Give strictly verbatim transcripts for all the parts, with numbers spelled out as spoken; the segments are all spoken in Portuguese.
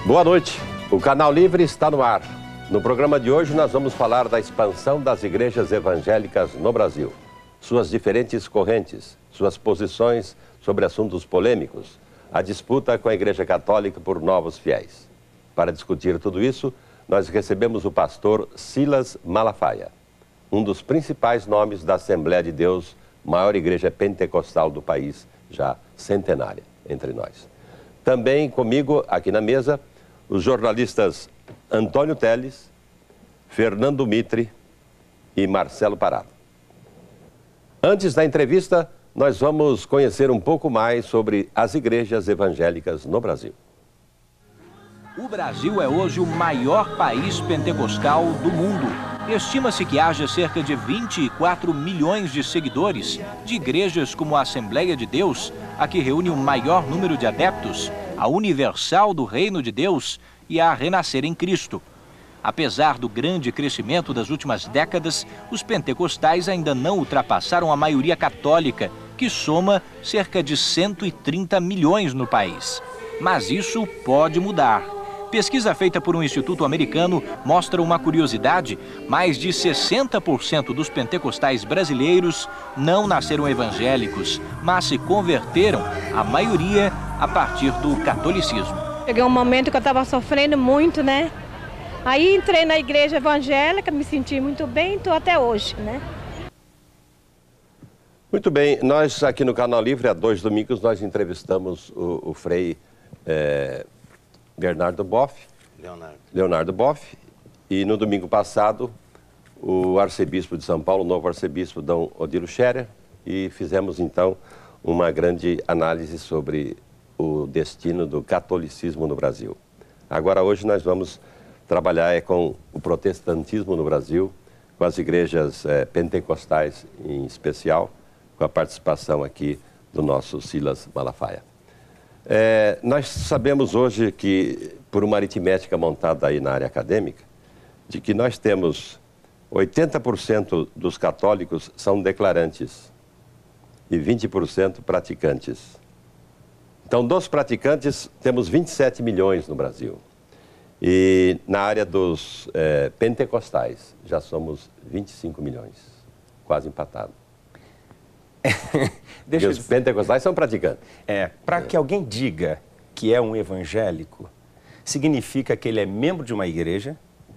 Boa noite. O Canal Livre está no ar. No programa de hoje nós vamos falar da expansão das igrejas evangélicas no Brasil, suas diferentes correntes, suas posições sobre assuntos polêmicos, a disputa com a Igreja Católica por novos fiéis. Para discutir tudo isso, nós recebemos o pastor Silas Malafaia, um dos principais nomes da Assembleia de Deus, maior igreja pentecostal do país, já centenária entre nós. Também comigo, aqui na mesa, os jornalistas Antônio Teles, Fernando Mitre e Marcelo Parado. Antes da entrevista, nós vamos conhecer um pouco mais sobre as igrejas evangélicas no Brasil. O Brasil é hoje o maior país pentecostal do mundo. Estima-se que haja cerca de vinte e quatro milhões de seguidores de igrejas como a Assembleia de Deus, a que reúne o maior número de adeptos, a Universal do Reino de Deus e a Renascer em Cristo. Apesar do grande crescimento das últimas décadas, os pentecostais ainda não ultrapassaram a maioria católica, que soma cerca de cento e trinta milhões no país. Mas isso pode mudar. Pesquisa feita por um instituto americano mostra uma curiosidade: mais de sessenta por cento dos pentecostais brasileiros não nasceram evangélicos, mas se converteram, a maioria, a partir do catolicismo. Cheguei um momento que eu estava sofrendo muito, né? Aí entrei na igreja evangélica, me senti muito bem, estou até hoje, né? Muito bem, nós aqui no Canal Livre, há dois domingos, nós entrevistamos o, o frei é, Bernardo Boff, Leonardo. Leonardo Boff, e no domingo passado, o arcebispo de São Paulo, o novo arcebispo Dom Odilo Scherer, e fizemos então uma grande análise sobre o destino do catolicismo no Brasil. Agora, hoje, nós vamos trabalhar é, com o protestantismo no Brasil, com as igrejas é, pentecostais em especial, com a participação aqui do nosso Silas Malafaia. É, nós sabemos hoje que, por uma aritmética montada aí na área acadêmica, de que nós temos oitenta por cento dos católicos são declarantes e vinte por cento praticantes. Então, dos praticantes, temos vinte e sete milhões no Brasil. E na área dos é, pentecostais, já somos vinte e cinco milhões, quase empatado. Deixa os eu... pentecostais são praticantes. É, para que alguém diga que é um evangélico, significa que ele é membro de uma igreja,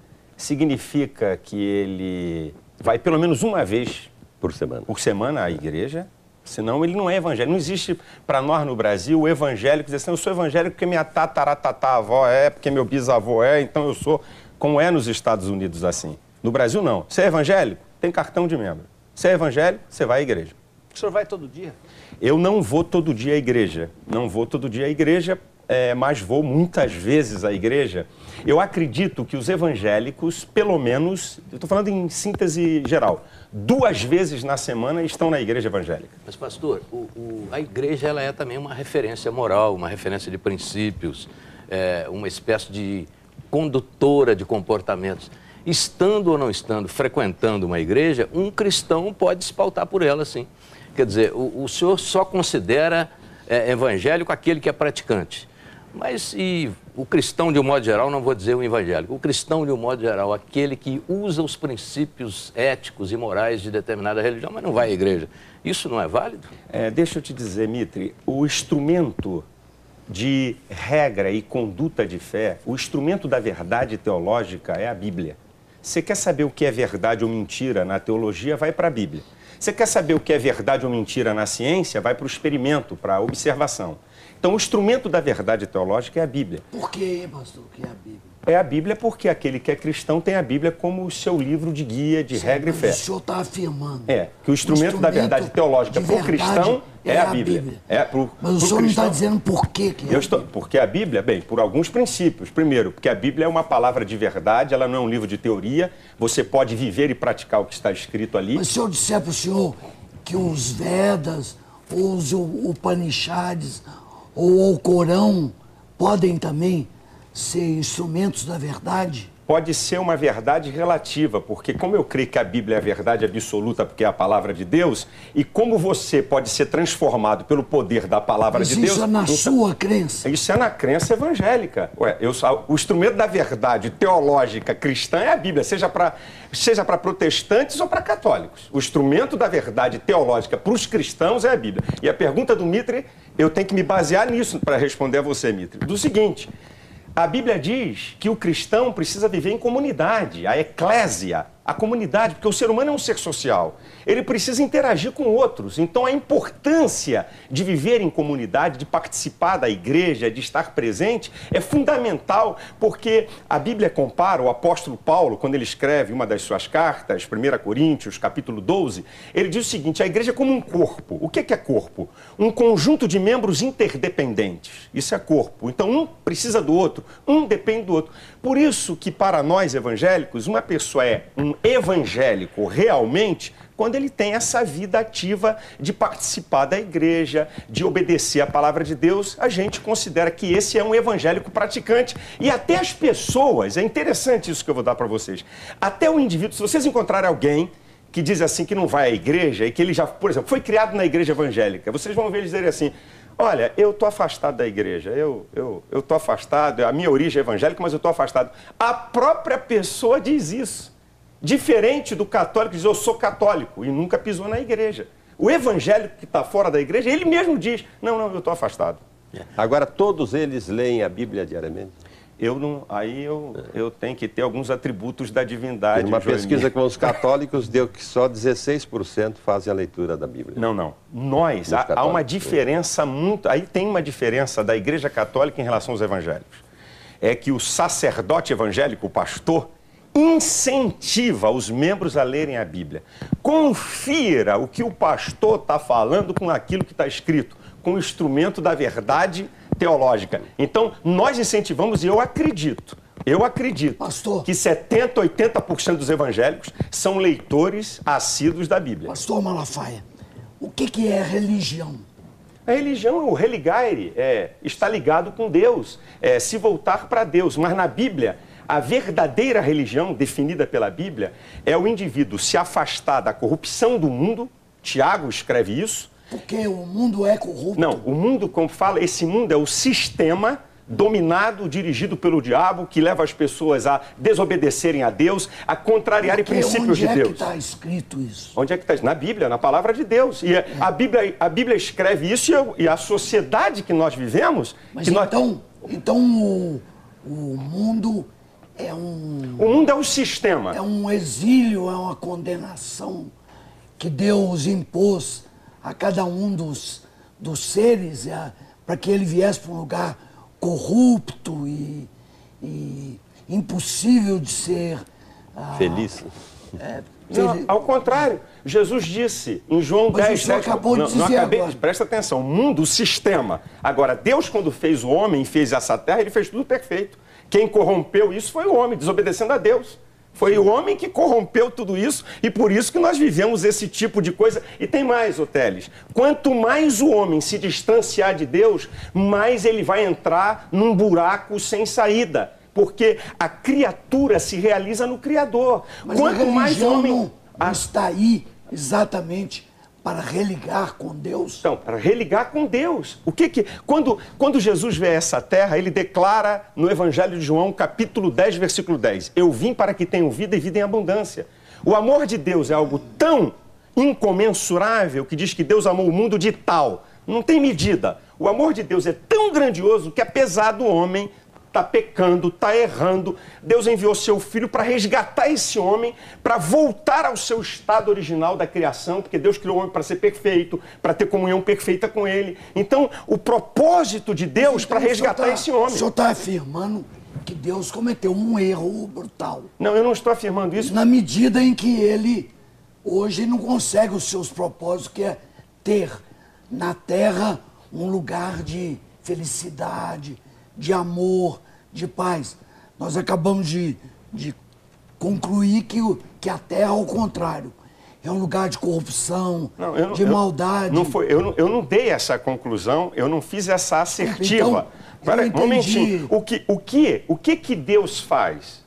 significa que ele vai pelo menos uma vez por semana, por semana à igreja, senão ele não é evangélico. Não existe para nós no Brasil o evangélico dizer assim: eu sou evangélico porque minha tataratatavó é, porque meu bisavô é, então eu sou, como é nos Estados Unidos assim. No Brasil não. Você é evangélico? Tem cartão de membro. Você é evangélico? Você vai à igreja. O senhor vai todo dia? Eu não vou todo dia à igreja. Não vou todo dia à igreja, é, mas vou muitas vezes à igreja. Eu acredito que os evangélicos, pelo menos, eu estou falando em síntese geral, duas vezes na semana estão na igreja evangélica. Mas, pastor, o, o, a igreja ela é também uma referência moral, uma referência de princípios, é, uma espécie de condutora de comportamentos. Estando ou não estando, frequentando uma igreja, um cristão pode se pautar por ela, sim. Quer dizer, o, o senhor só considera é, evangélico aquele que é praticante. Mas e o cristão, de um modo geral, não vou dizer o evangélico, o cristão, de um modo geral, aquele que usa os princípios éticos e morais de determinada religião, mas não vai à igreja, isso não é válido? É, deixa eu te dizer, Mitre, o instrumento de regra e conduta de fé, o instrumento da verdade teológica é a Bíblia. Você quer saber o que é verdade ou mentira na teologia, vai para a Bíblia. Você quer saber o que é verdade ou mentira na ciência, vai para o experimento, para a observação. Então, o instrumento da verdade teológica é a Bíblia. Por que, pastor, que é a Bíblia? É a Bíblia porque aquele que é cristão tem a Bíblia como o seu livro de guia, de Sim, regra e fé. O senhor está afirmando. É, que o instrumento, o instrumento da verdade teológica para o cristão é, é a Bíblia. Bíblia. É pro, Mas o pro senhor cristão, não está dizendo por quê que é. Eu estou, porque a Bíblia, bem, por alguns princípios. Primeiro, porque a Bíblia é uma palavra de verdade, ela não é um livro de teoria. Você pode viver e praticar o que está escrito ali. Mas se eu disser para o senhor que os Vedas, ou os Upanishads, ou o Corão podem também ser instrumentos da verdade? pode ser uma verdade relativa, porque como eu creio que a Bíblia é a verdade absoluta, porque é a palavra de Deus, e como você pode ser transformado pelo poder da palavra Mas de Deus... isso é na então, sua crença? Isso é na crença evangélica. Ué, eu, o instrumento da verdade teológica cristã é a Bíblia, seja para seja para protestantes ou para católicos. O instrumento da verdade teológica para os cristãos é a Bíblia. E a pergunta do Mitre, eu tenho que me basear nisso para responder a você, Mitre. Do seguinte... A Bíblia diz que o cristão precisa viver em comunidade, a eclésia, a comunidade, porque o ser humano é um ser social. Ele precisa interagir com outros. Então, a importância de viver em comunidade, de participar da igreja, de estar presente, é fundamental, porque a Bíblia compara, o apóstolo Paulo, quando ele escreve uma das suas cartas, primeira Coríntios, capítulo doze, ele diz o seguinte, a igreja é como um corpo. O que é corpo? Um conjunto de membros interdependentes. Isso é corpo. Então, um precisa do outro, um depende do outro. Por isso que, para nós evangélicos, uma pessoa é um evangélico realmente quando ele tem essa vida ativa de participar da igreja, de obedecer a palavra de Deus, a gente considera que esse é um evangélico praticante. E até as pessoas, é interessante isso que eu vou dar para vocês, até o indivíduo, se vocês encontrarem alguém que diz assim que não vai à igreja e que ele já, por exemplo, foi criado na igreja evangélica, vocês vão ver ele dizer assim, olha, eu estou afastado da igreja, eu eu eu estou afastado, a minha origem é evangélica, mas eu estou afastado. A própria pessoa diz isso. Diferente do católico que diz, eu sou católico, e nunca pisou na igreja. O evangélico que está fora da igreja, ele mesmo diz, não, não, eu estou afastado. Agora, todos eles leem a Bíblia diariamente? Eu não, aí eu, eu tenho que ter alguns atributos da divindade. Uma pesquisa com os católicos deu que só dezesseis por cento fazem a leitura da Bíblia. Não, não. Nós, há, há uma diferença muito... Aí tem uma diferença da Igreja Católica em relação aos evangélicos. É que o sacerdote evangélico, o pastor, incentiva os membros a lerem a Bíblia. Confira o que o pastor está falando com aquilo que está escrito, com o instrumento da verdade teológica. Então, nós incentivamos, e eu acredito, eu acredito Pastor, que setenta, oitenta por cento dos evangélicos são leitores assíduos da Bíblia. Pastor Malafaia, o que, que é religião? A religião, o religare, é estar ligado com Deus, é se voltar para Deus. Mas na Bíblia, a verdadeira religião, definida pela Bíblia, é o indivíduo se afastar da corrupção do mundo. Tiago escreve isso. Porque o mundo é corrupto. Não, o mundo, como fala, esse mundo é o sistema dominado, dirigido pelo diabo, que leva as pessoas a desobedecerem a Deus, a contrariarem Porque princípios de Deus. Onde é que está escrito isso? Onde é que está? Na Bíblia, na palavra de Deus. E é. a, Bíblia, a Bíblia escreve isso e, eu, e a sociedade que nós vivemos... Mas que então, nós... então o, o mundo é um... O mundo é um sistema. É um exílio, é uma condenação que Deus impôs a cada um dos, dos seres para que ele viesse para um lugar corrupto e, e impossível de ser... Ah, feliz. É, não, ao contrário, Jesus disse em João Mas dez, o senhor sete, acabou de não, dizer não acabei, agora. Presta atenção, o mundo, o sistema. Agora, Deus, quando fez o homem e fez essa terra, ele fez tudo perfeito. Quem corrompeu isso foi o homem, desobedecendo a Deus. Foi o homem que corrompeu tudo isso e por isso que nós vivemos esse tipo de coisa. E tem mais, Oteles. Quanto mais o homem se distanciar de Deus, mais ele vai entrar num buraco sem saída. Porque a criatura se realiza no Criador. Mas Quanto a mais homem... não, não está aí exatamente para religar com Deus? Então, para religar com Deus. O que que... Quando, quando Jesus vê essa terra, ele declara no Evangelho de João, capítulo dez, versículo dez. Eu vim para que tenham vida e vida em abundância. O amor de Deus é algo tão incomensurável que diz que Deus amou o mundo de tal. Não tem medida. O amor de Deus é tão grandioso que apesar do homem está pecando, está errando, Deus enviou seu Filho para resgatar esse homem, para voltar ao seu estado original da criação, porque Deus criou o homem para ser perfeito, para ter comunhão perfeita com ele. Então, o propósito de Deus então, para resgatar tá, esse homem... O senhor está afirmando que Deus cometeu um erro brutal. Não, eu não estou afirmando isso. Na medida em que ele, hoje, não consegue os seus propósitos, que é ter na terra um lugar de felicidade, de amor, de paz. Nós acabamos de, de concluir que, o, que a Terra, ao contrário, é um lugar de corrupção, não, eu, de eu, maldade. Não foi, eu, não, eu não dei essa conclusão, eu não fiz essa assertiva. Então, Para, um momentinho, o que, o, que, o que que Deus faz?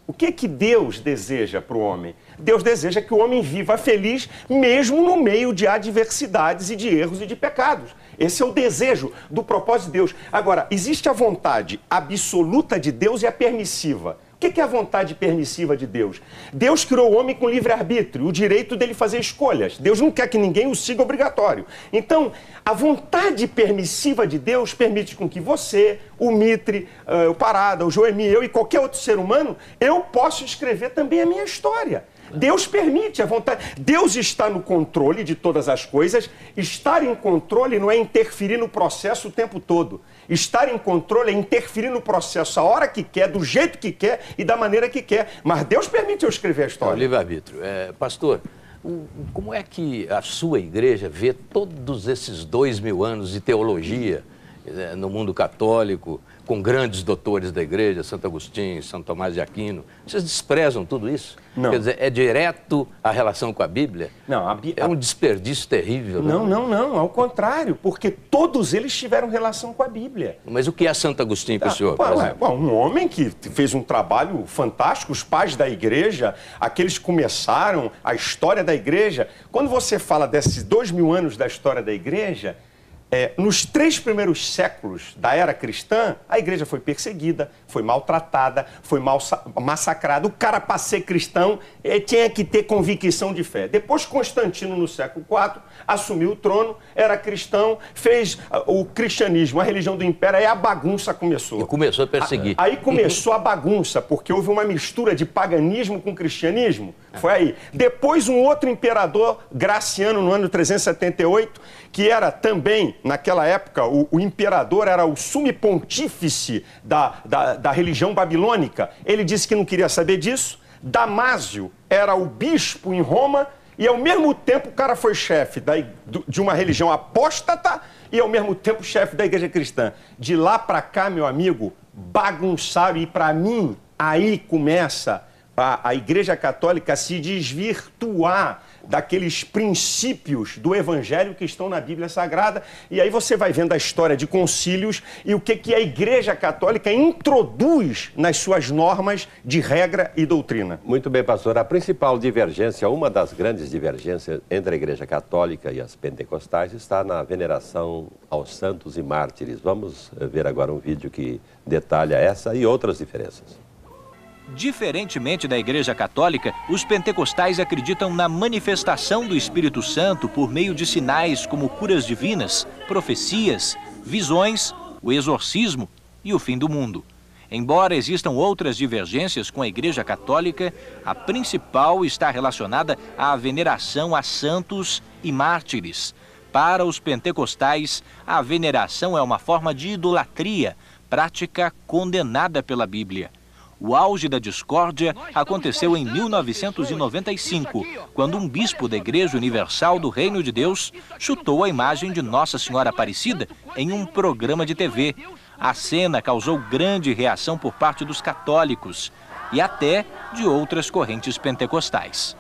O que que Deus deseja para o homem? Deus deseja que o homem viva feliz mesmo no meio de adversidades e de erros e de pecados. Esse é o desejo do propósito de Deus. Agora, existe a vontade absoluta de Deus e a permissiva. O que é a vontade permissiva de Deus? Deus criou o homem com livre-arbítrio, o direito dele fazer escolhas. Deus não quer que ninguém o siga obrigatório. Então, a vontade permissiva de Deus permite com que você, o Mitre, uh, o Parada, o Joemi, eu e qualquer outro ser humano, eu possa escrever também a minha história. Deus permite a vontade. Deus está no controle de todas as coisas. Estar em controle não é interferir no processo o tempo todo. Estar em controle é interferir no processo a hora que quer, do jeito que quer e da maneira que quer. Mas Deus permite eu escrever a história. É o livre-arbítrio. É, pastor, o, como é que a sua igreja vê todos esses dois mil anos de teologia é, no mundo católico, com grandes doutores da igreja, Santo Agostinho, São Tomás de Aquino? Vocês desprezam tudo isso? Não. Quer dizer, é direto a relação com a Bíblia? Não, a Bí- É um desperdício terrível. Não, não, não, ao contrário, porque todos eles tiveram relação com a Bíblia. Mas o que é Santo Agostinho para o senhor? Pô, por ué, exemplo? bom, um homem que fez um trabalho fantástico, os pais da igreja, aqueles que começaram a história da igreja. Quando você fala desses dois mil anos da história da igreja, É, nos três primeiros séculos da era cristã, a igreja foi perseguida, foi maltratada, foi mal massacrada. O cara, para ser cristão, eh, tinha que ter convicção de fé. Depois, Constantino, no século quatro, assumiu o trono, era cristão, fez uh, o cristianismo, a religião do império, aí a bagunça começou. E começou a perseguir. Aí começou a bagunça, porque houve uma mistura de paganismo com cristianismo. Foi aí. Depois, um outro imperador, Graciano, no ano trezentos e setenta e oito, que era também, naquela época, o, o imperador era o sumipontífice da, da, da religião babilônica. Ele disse que não queria saber disso. Damásio era o bispo em Roma e, ao mesmo tempo, o cara foi chefe da, de uma religião apóstata e, ao mesmo tempo, chefe da igreja cristã. De lá para cá, meu amigo, bagunçaram. E, para mim, aí começa a, a igreja católica a se desvirtuar daqueles princípios do evangelho que estão na Bíblia Sagrada. E aí você vai vendo a história de concílios e o que, que a igreja católica introduz nas suas normas de regra e doutrina. Muito bem, pastor. A principal divergência, uma das grandes divergências entre a igreja católica e as pentecostais está na veneração aos santos e mártires. Vamos ver agora um vídeo que detalha essa e outras diferenças. Diferentemente da Igreja Católica, os pentecostais acreditam na manifestação do Espírito Santo por meio de sinais como curas divinas, profecias, visões, o exorcismo e o fim do mundo. Embora existam outras divergências com a Igreja Católica, a principal está relacionada à veneração a santos e mártires. Para os pentecostais, a veneração é uma forma de idolatria, prática condenada pela Bíblia. O auge da discórdia aconteceu em mil novecentos e noventa e cinco, quando um bispo da Igreja Universal do Reino de Deus chutou a imagem de Nossa Senhora Aparecida em um programa de T V. A cena causou grande reação por parte dos católicos e até de outras correntes pentecostais.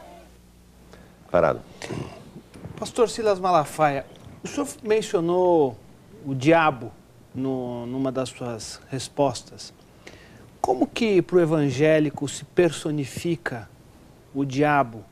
Parado. Pastor Silas Malafaia, o senhor mencionou o diabo no, numa das suas respostas. Como que para o evangélico se personifica o diabo?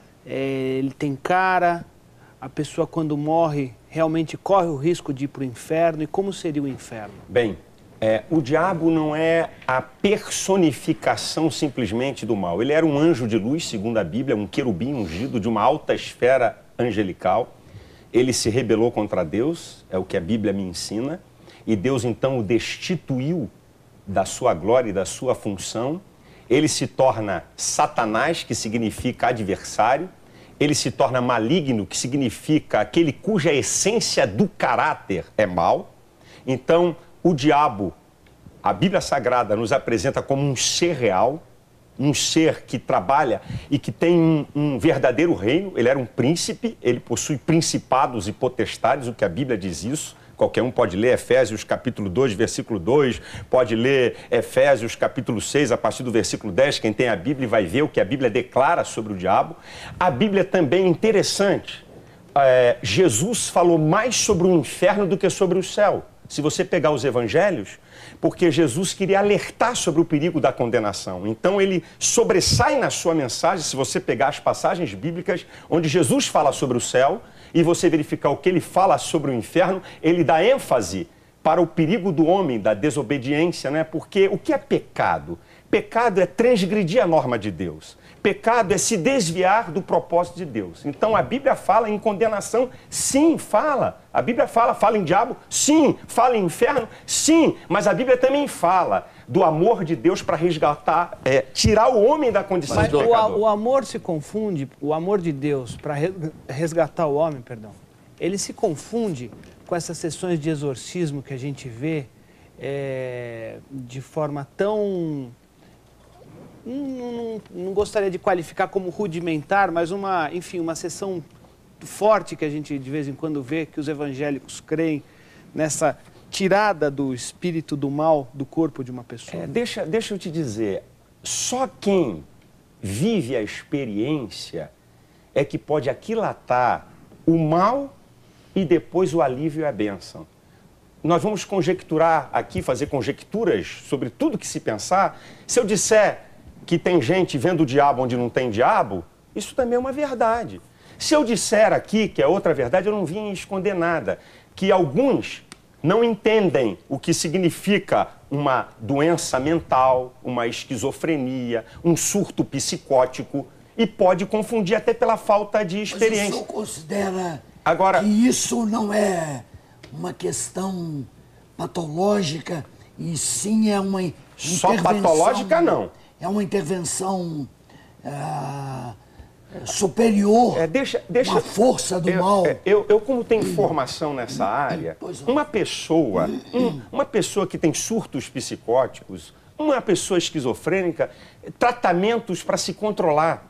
É, ele tem cara, a pessoa quando morre realmente corre o risco de ir para o inferno, e como seria o inferno? Bem, é, o diabo não é a personificação simplesmente do mal. Ele era um anjo de luz, segundo a Bíblia, um querubim ungido de uma alta esfera angelical. Ele se rebelou contra Deus, é o que a Bíblia me ensina, e Deus então o destituiu da sua glória e da sua função. Ele se torna Satanás, que significa adversário. Ele se torna maligno, que significa aquele cuja essência do caráter é mal. Então, o diabo, a Bíblia Sagrada nos apresenta como um ser real, um ser que trabalha e que tem um, um verdadeiro reino. Ele era um príncipe, ele possui principados e potestades, o que a Bíblia diz isso. Qualquer um pode ler Efésios capítulo dois, versículo dois, pode ler Efésios capítulo seis, a partir do versículo dez, quem tem a Bíblia vai ver o que a Bíblia declara sobre o diabo. A Bíblia também é interessante. É, Jesus falou mais sobre o inferno do que sobre o céu. se você pegar os evangelhos, porque Jesus queria alertar sobre o perigo da condenação. Então ele sobressai na sua mensagem, se você pegar as passagens bíblicas, onde Jesus fala sobre o céu, e você verificar o que ele fala sobre o inferno, ele dá ênfase para o perigo do homem, da desobediência, né? Porque o que é pecado? Pecado é transgredir a norma de Deus. Pecado é se desviar do propósito de Deus. Então a Bíblia fala em condenação? Sim, fala. A Bíblia fala, fala em diabo? Sim. Fala em inferno? Sim. Mas a Bíblia também fala do amor de Deus para resgatar, é, tirar o homem da condição Mas de pecador. o, o amor se confunde, o amor de Deus para resgatar o homem, perdão, ele se confunde com essas sessões de exorcismo que a gente vê é, de forma tão... Não, não, não gostaria de qualificar como rudimentar, mas uma, enfim, uma sessão forte que a gente de vez em quando vê, que os evangélicos creem nessa tirada do espírito do mal do corpo de uma pessoa. É, deixa, deixa eu te dizer, só quem vive a experiência é que pode aquilatar o mal e depois o alívio e a bênção. Nós vamos conjecturar aqui, fazer conjecturas sobre tudo que se pensar. Se eu disser que tem gente vendo o diabo onde não tem diabo, isso também é uma verdade. Se eu disser aqui que é outra verdade, eu não vim esconder nada. Que alguns não entendem o que significa uma doença mental, uma esquizofrenia, um surto psicótico, e pode confundir até pela falta de experiência. Mas o senhor considera Agora, que isso não é uma questão patológica, e sim é uma só intervenção... patológica, não. É uma intervenção ah, superior É, deixa, deixa, à força do eu, mal. Eu, eu, como tenho formação nessa área, Pois não. uma pessoa, um, uma pessoa que tem surtos psicóticos, uma pessoa esquizofrênica, tratamentos para se controlar.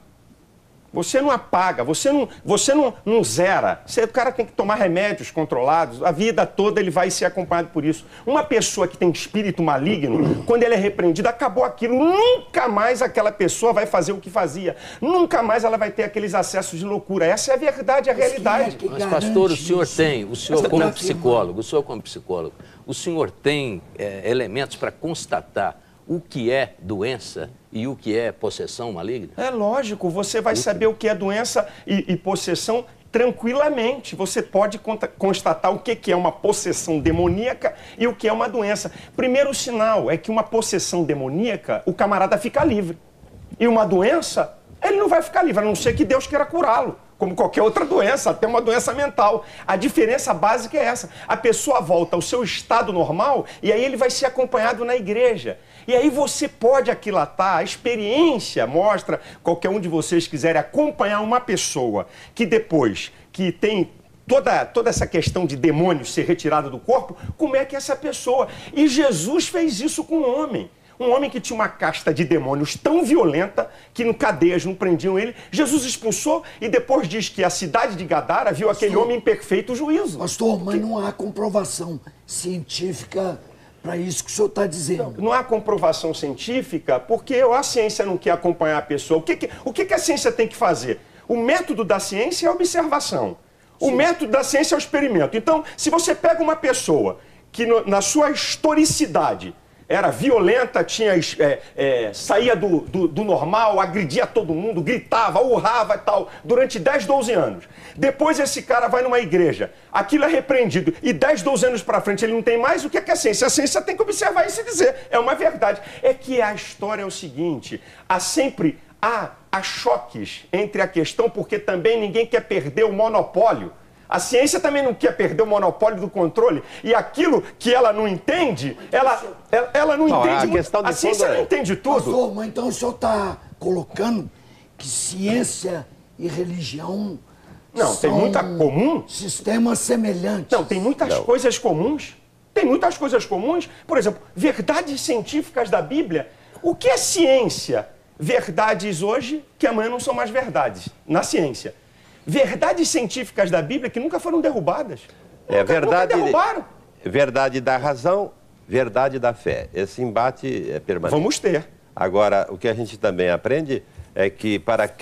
Você não apaga, você não, você não, não zera. Você, o cara tem que tomar remédios controlados, a vida toda ele vai ser acompanhado por isso. Uma pessoa que tem espírito maligno, quando ele é repreendido, acabou aquilo. Nunca mais aquela pessoa vai fazer o que fazia. Nunca mais ela vai ter aqueles acessos de loucura. Essa é a verdade, a realidade. Mas, pastor, o senhor tem, o senhor como psicólogo, o senhor como psicólogo, o senhor tem é, elementos para constatar o que é doença e o que é possessão maligna? É lógico, você vai saber o que é doença e, e possessão tranquilamente. Você pode constatar o que é uma possessão demoníaca e o que é uma doença. Primeiro sinal é que uma possessão demoníaca, o camarada fica livre. E uma doença, ele não vai ficar livre, a não ser que Deus queira curá-lo. Como qualquer outra doença, até uma doença mental. A diferença básica é essa. A pessoa volta ao seu estado normal e aí ele vai ser acompanhado na igreja. E aí você pode aquilatar, a experiência mostra, qualquer um de vocês quiser acompanhar uma pessoa que depois que tem toda, toda essa questão de demônios ser retirada do corpo, como é que é essa pessoa? E Jesus fez isso com um homem. Um homem que tinha uma casta de demônios tão violenta que em cadeias não prendiam ele. Jesus expulsou e depois diz que a cidade de Gadara viu aquele homem em perfeito juízo. Pastor, mas não há comprovação científica para isso que o senhor está dizendo. Não, não há comprovação científica porque a ciência não quer acompanhar a pessoa. O que, que, o que, que a ciência tem que fazer? O método da ciência é a observação. O Sim. método da ciência é o experimento. Então, se você pega uma pessoa que no, na sua historicidade era violenta, tinha, é, é, saía do, do, do normal, agredia todo mundo, gritava, urrava e tal, durante dez, doze anos. Depois esse cara vai numa igreja, aquilo é repreendido, e dez, doze anos para frente ele não tem mais, o que é, que é a ciência? A ciência tem que observar isso e dizer, é uma verdade. É que a história é o seguinte, há sempre há, há choques entre a questão, porque também ninguém quer perder o monopólio. A ciência também não quer perder o monopólio do controle. E aquilo que ela não entende, ela, ela, ela não, não entende. A, questão de a ciência é... não entende tudo. Pastor, mas então o senhor está colocando que ciência e religião não, são tem muita comum. sistemas semelhantes. Não, tem muitas não. coisas comuns. Tem muitas coisas comuns. Por exemplo, verdades científicas da Bíblia. O que é ciência? Verdades hoje que amanhã não são mais verdades na ciência. Verdades científicas da Bíblia que nunca foram derrubadas. É nunca, verdade. Nunca derrubaram. Verdade da razão, verdade da fé. Esse embate é permanente. Vamos ter. Agora, o que a gente também aprende é que para quem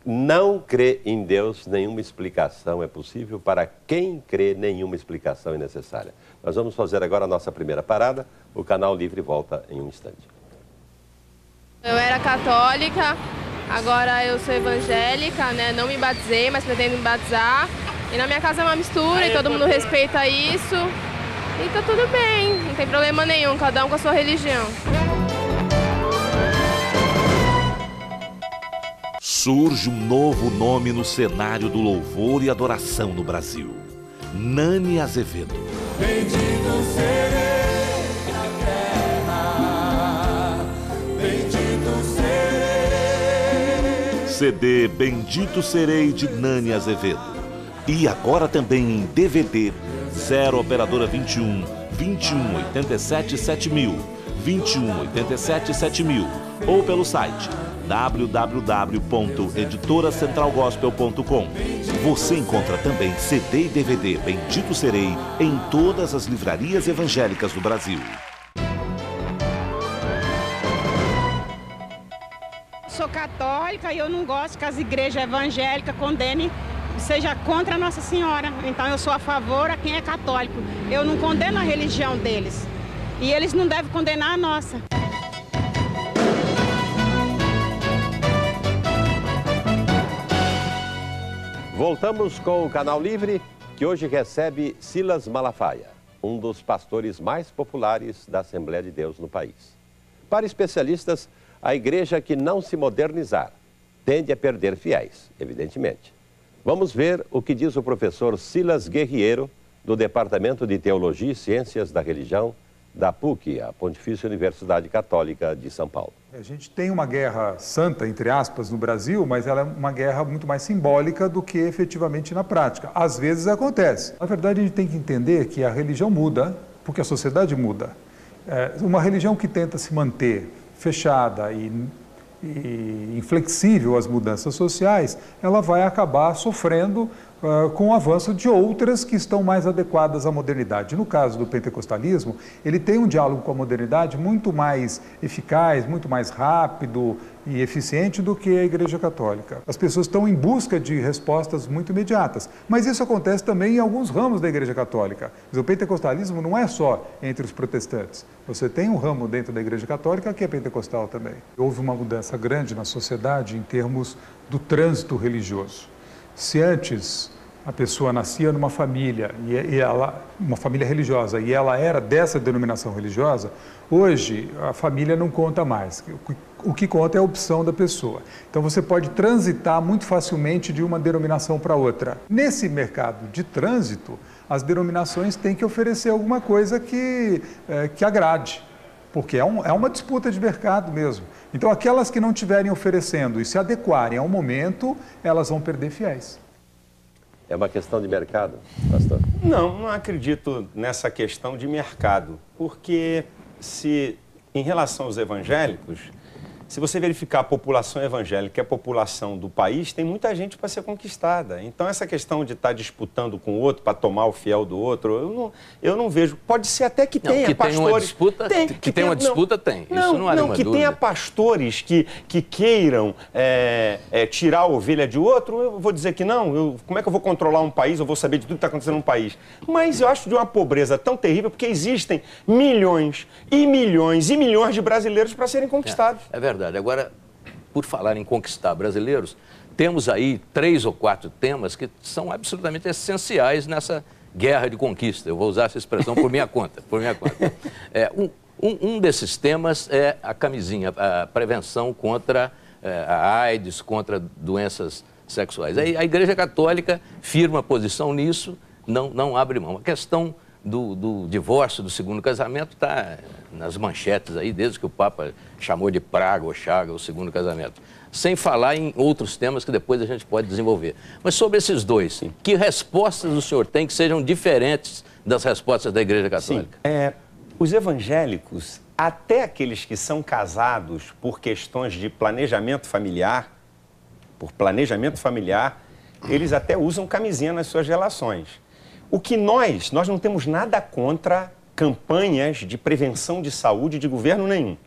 não crê em Deus, nenhuma explicação é possível. Para quem crê, nenhuma explicação é necessária. Nós vamos fazer agora a nossa primeira parada. O Canal Livre volta em um instante. Eu era católica, agora eu sou evangélica, né? Não me batizei, mas pretendo me batizar. E na minha casa é uma mistura e todo mundo respeita isso. E tá tudo bem, não tem problema nenhum, cada um com a sua religião. Surge um novo nome no cenário do louvor e adoração no Brasil. Nani Azevedo. Bendito serei na terra, bendito serei. C D Bendito Serei de Nani Azevedo. E agora também em D V D. zero Operadora vinte e um, vinte e um, oitenta e sete, sete mil, vinte e um, oitenta e sete, sete mil. Ou pelo site w w w ponto editora central gospel ponto com. Você encontra também C D e D V D Bendito Serei em todas as livrarias evangélicas do Brasil. Sou católica e eu não gosto que as igrejas evangélicas condenem, seja contra Nossa Senhora. Então eu sou a favor a quem é católico. Eu não condeno a religião deles. E eles não devem condenar a nossa. Voltamos com o Canal Livre, que hoje recebe Silas Malafaia, um dos pastores mais populares da Assembleia de Deus no país. Para especialistas, a igreja que não se modernizar tende a perder fiéis, evidentemente. Vamos ver o que diz o professor Silas Guerriero, do Departamento de Teologia e Ciências da Religião, da P U C, a Pontifícia Universidade Católica de São Paulo. A gente tem uma guerra santa, entre aspas, no Brasil, mas ela é uma guerra muito mais simbólica do que efetivamente na prática. Às vezes acontece. Na verdade, a gente tem que entender que a religião muda, porque a sociedade muda. É, uma religião que tenta se manter fechada e, e inflexível às mudanças sociais, ela vai acabar sofrendo Uh, com o avanço de outras que estão mais adequadas à modernidade. No caso do pentecostalismo, ele tem um diálogo com a modernidade muito mais eficaz, muito mais rápido e eficiente do que a Igreja Católica. As pessoas estão em busca de respostas muito imediatas, mas isso acontece também em alguns ramos da Igreja Católica. Mas o pentecostalismo não é só entre os protestantes. Você tem um ramo dentro da Igreja Católica que é pentecostal também. Houve uma mudança grande na sociedade em termos do trânsito religioso. Se antes a pessoa nascia numa família, e ela, uma família religiosa, e ela era dessa denominação religiosa, hoje a família não conta mais. O que conta é a opção da pessoa. Então você pode transitar muito facilmente de uma denominação para outra. Nesse mercado de trânsito, as denominações têm que oferecer alguma coisa que, é, que agrade. Porque é, um, é uma disputa de mercado mesmo. Então, aquelas que não estiverem oferecendo e se adequarem ao momento, elas vão perder fiéis. É uma questão de mercado, pastor? Não, não acredito nessa questão de mercado. Porque, se em relação aos evangélicos, se você verificar a população evangélica e a população do país, tem muita gente para ser conquistada. Então, essa questão de estar disputando com o outro para tomar o fiel do outro, eu não, eu não vejo. Pode ser até que tenha não, que pastores... Tem uma disputa, tem, que, que tem uma disputa, não, tem. Isso não, não há não nenhuma que dúvida. tenha pastores que, que queiram é, é, tirar a ovelha de outro, eu vou dizer que não. Eu, como é que eu vou controlar um país, eu vou saber de tudo que está acontecendo no país? Mas eu acho de uma pobreza tão terrível, porque existem milhões e milhões e milhões de brasileiros para serem conquistados. É, é verdade. Agora, por falar em conquistar brasileiros, temos aí três ou quatro temas que são absolutamente essenciais nessa guerra de conquista. Eu vou usar essa expressão por minha conta. Por minha conta. É, um, um, um desses temas é a camisinha, a prevenção contra é, a AIDS, contra doenças sexuais. Aí a Igreja Católica firma posição nisso, não, não abre mão. A questão do, do divórcio, do segundo casamento, está nas manchetes aí, desde que o Papa chamou de praga ou chaga o segundo casamento. Sem falar em outros temas que depois a gente pode desenvolver. Mas sobre esses dois, sim, que respostas o senhor tem que sejam diferentes das respostas da Igreja Católica? Sim, é, os evangélicos, até aqueles que são casados por questões de planejamento familiar, por planejamento familiar, eles até usam camisinha nas suas relações. O que nós, nós não temos nada contra campanhas de prevenção de saúde de governo nenhum.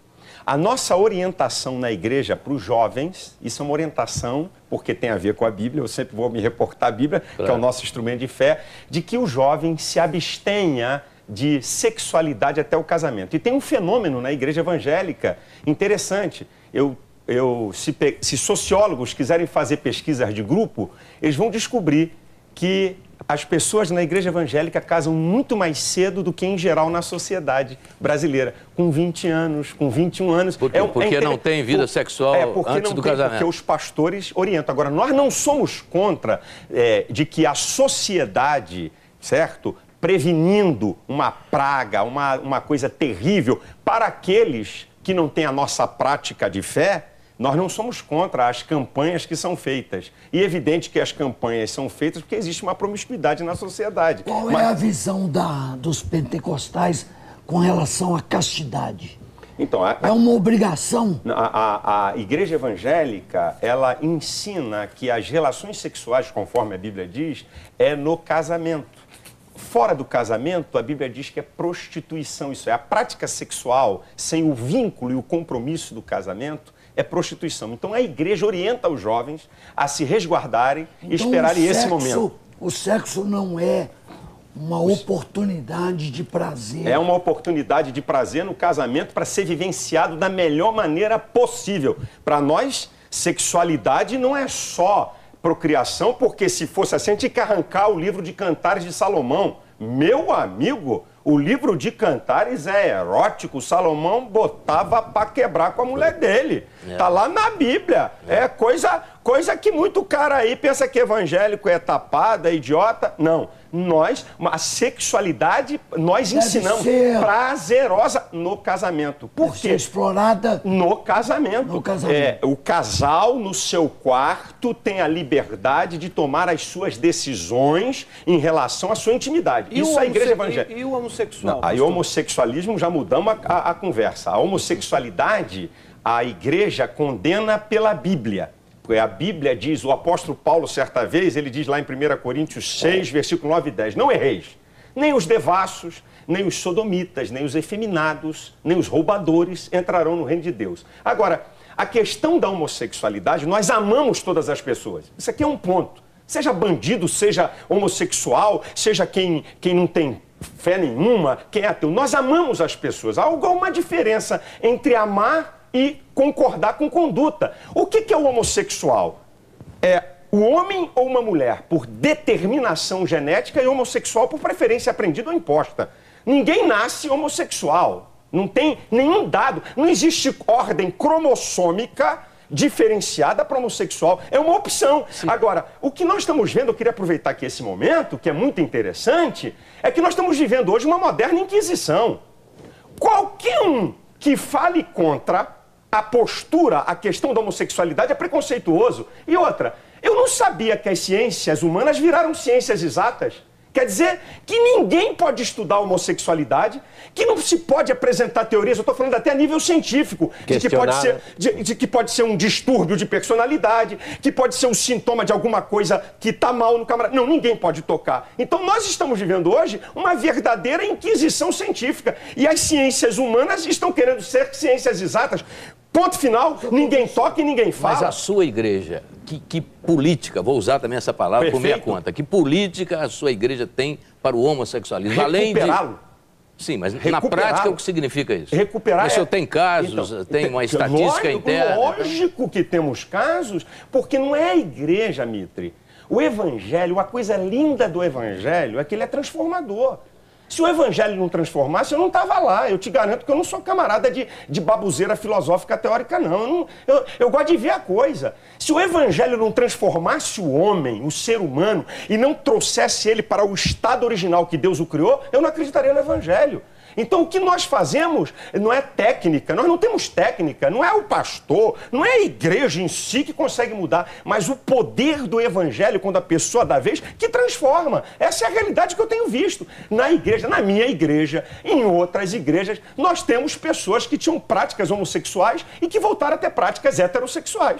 A nossa orientação na igreja para os jovens, isso é uma orientação, porque tem a ver com a Bíblia, eu sempre vou me reportar à Bíblia, claro, que é o nosso instrumento de fé, de que o jovem se abstenha de sexualidade até o casamento. E tem um fenômeno na igreja evangélica interessante. Eu, eu, se, se sociólogos quiserem fazer pesquisas de grupo, eles vão descobrir que as pessoas na igreja evangélica casam muito mais cedo do que em geral na sociedade brasileira, com vinte anos, com vinte e um anos. Por quê? É, porque é não tem vida por, sexual é, antes do tem, casamento. Porque os pastores orientam. Agora, nós não somos contra é, de que a sociedade, certo, prevenindo uma praga, uma, uma coisa terrível para aqueles que não têm a nossa prática de fé. Nós não somos contra as campanhas que são feitas. E é evidente que as campanhas são feitas porque existe uma promiscuidade na sociedade. Qual Mas... é a visão da, dos pentecostais com relação à castidade? Então, a, é uma obrigação? A, a, a igreja evangélica, ela ensina que as relações sexuais, conforme a Bíblia diz, é no casamento. Fora do casamento, a Bíblia diz que é prostituição. Isso é, a prática sexual sem o vínculo e o compromisso do casamento é prostituição. Então a igreja orienta os jovens a se resguardarem então, e esperarem sexo, esse momento. O sexo não é uma oportunidade de prazer. É uma oportunidade de prazer no casamento para ser vivenciado da melhor maneira possível. Para nós, sexualidade não é só procriação, porque se fosse assim, a gente tinha que arrancar o livro de Cantares de Salomão. Meu amigo, o livro de Cantares é erótico. Salomão botava para quebrar com a mulher dele. É. Tá lá na Bíblia. É, é coisa, coisa que muito cara aí pensa que evangélico é tapado, é idiota. Não. Nós, a sexualidade, nós Deve ensinamos ser... prazerosa no casamento. Por Deve quê? Ser explorada no casamento. No casamento. É, o casal, no seu quarto, tem a liberdade de tomar as suas decisões em relação à sua intimidade. E Isso é a igreja evangélica. E, e o homossexual? Não, aí o homossexualismo, já mudamos a, a, a conversa. A homossexualidade, a igreja condena pela Bíblia. A Bíblia diz, o apóstolo Paulo, certa vez, ele diz lá em primeira Coríntios seis, versículo nove e dez, não erreis, nem os devassos, nem os sodomitas, nem os efeminados, nem os roubadores entrarão no reino de Deus. Agora, a questão da homossexualidade, nós amamos todas as pessoas. Isso aqui é um ponto. Seja bandido, seja homossexual, seja quem, quem não tem fé nenhuma, quem é ateu. Nós amamos as pessoas. Há alguma diferença entre amar e concordar com conduta. O que, que é o homossexual? É o homem ou uma mulher por determinação genética e homossexual por preferência aprendida ou imposta. Ninguém nasce homossexual. Não tem nenhum dado. Não existe ordem cromossômica diferenciada para homossexual. É uma opção. Sim. Agora, o que nós estamos vendo, eu queria aproveitar aqui esse momento, que é muito interessante, é que nós estamos vivendo hoje uma moderna inquisição. Qualquer um que fale contra a postura, a questão da homossexualidade é preconceituoso. E outra, eu não sabia que as ciências humanas viraram ciências exatas. Quer dizer que ninguém pode estudar a homossexualidade, que não se pode apresentar teorias, eu estou falando até a nível científico, de que, pode ser, de, de que pode ser um distúrbio de personalidade, que pode ser um sintoma de alguma coisa que está mal no camarada. Não, ninguém pode tocar. Então nós estamos vivendo hoje uma verdadeira inquisição científica. E as ciências humanas estão querendo ser ciências exatas. Ponto final, ninguém toca e ninguém fala. Mas a sua igreja, que, que política, vou usar também essa palavra por minha conta, que política a sua igreja tem para o homossexualismo? Além de... Sim, mas na prática o que significa isso? Recuperar. Mas o senhor tem casos, então, tem uma estatística lógico, interna? Lógico que temos casos, porque não é a igreja, Mitre. O evangelho, a coisa linda do evangelho é que ele é transformador. Se o evangelho não transformasse, eu não estava lá. Eu te garanto que eu não sou camarada de, de babuzeira filosófica teórica, não. Eu, não eu, eu gosto de ver a coisa. Se o evangelho não transformasse o homem, o ser humano, e não trouxesse ele para o estado original que Deus o criou, eu não acreditaria no evangelho. Então, o que nós fazemos não é técnica, nós não temos técnica, não é o pastor, não é a igreja em si que consegue mudar, mas o poder do evangelho, quando a pessoa dá vez, que transforma. Essa é a realidade que eu tenho visto. Na igreja, na minha igreja, em outras igrejas, nós temos pessoas que tinham práticas homossexuais e que voltaram a ter práticas heterossexuais.